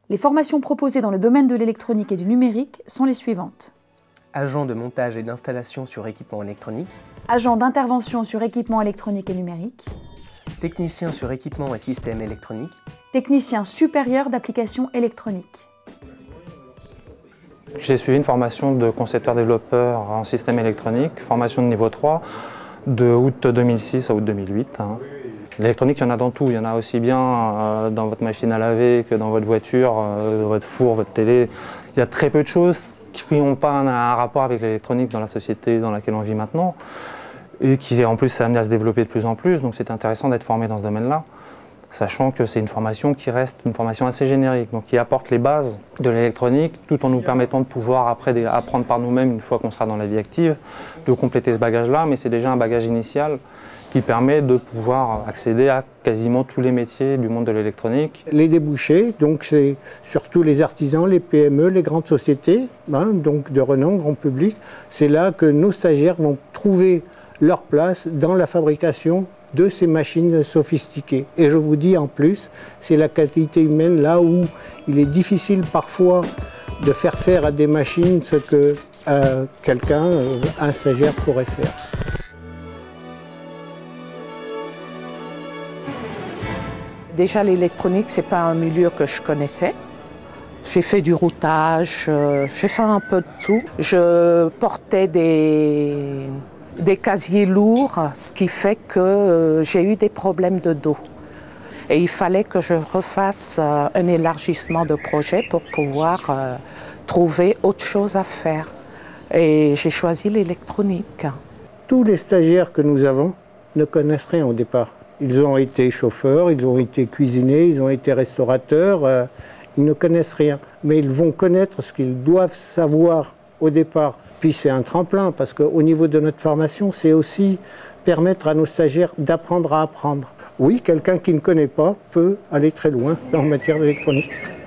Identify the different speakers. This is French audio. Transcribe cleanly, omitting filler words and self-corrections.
Speaker 1: Les formations proposées dans le domaine de l'électronique et du numérique sont les suivantes.
Speaker 2: Agent de montage et d'installation sur équipement électronique.
Speaker 1: Agent d'intervention sur équipement électronique et numérique.
Speaker 2: Technicien sur équipement et système électronique.
Speaker 1: Technicien supérieur d'applications électroniques.
Speaker 3: J'ai suivi une formation de concepteur-développeur en système électronique, formation de niveau 3, de août 2006 à août 2008. L'électronique, il y en a dans tout. Il y en a aussi bien dans votre machine à laver que dans votre voiture, votre four, votre télé. Il y a très peu de choses qui n'ont pas un rapport avec l'électronique dans la société dans laquelle on vit maintenant et qui en plus s'est amené à se développer de plus en plus. Donc c'est intéressant d'être formé dans ce domaine-là, sachant que c'est une formation qui reste une formation assez générique, donc qui apporte les bases de l'électronique tout en nous permettant de pouvoir après apprendre par nous-mêmes une fois qu'on sera dans la vie active, de compléter ce bagage-là, mais c'est déjà un bagage initial qui permet de pouvoir accéder à quasiment tous les métiers du monde de l'électronique.
Speaker 4: Les débouchés, donc c'est surtout les artisans, les PME, les grandes sociétés, donc de renom, grand public. C'est là que nos stagiaires vont trouver leur place dans la fabrication de ces machines sophistiquées. Et je vous dis en plus, c'est la qualité humaine là où il est difficile parfois de faire à des machines ce que un stagiaire pourrait faire.
Speaker 5: Déjà, l'électronique, ce n'est pas un milieu que je connaissais. J'ai fait du routage, j'ai fait un peu de tout. Je portais des casiers lourds, ce qui fait que j'ai eu des problèmes de dos. Et il fallait que je refasse un élargissement de projet pour pouvoir trouver autre chose à faire. Et j'ai choisi l'électronique.
Speaker 4: Tous les stagiaires que nous avons ne connaissent rien au départ. Ils ont été chauffeurs, ils ont été cuisiniers, ils ont été restaurateurs, ils ne connaissent rien. Mais ils vont connaître ce qu'ils doivent savoir au départ. Puis c'est un tremplin, parce qu'au niveau de notre formation, c'est aussi permettre à nos stagiaires d'apprendre à apprendre. Oui, quelqu'un qui ne connaît pas peut aller très loin en matière d'électronique.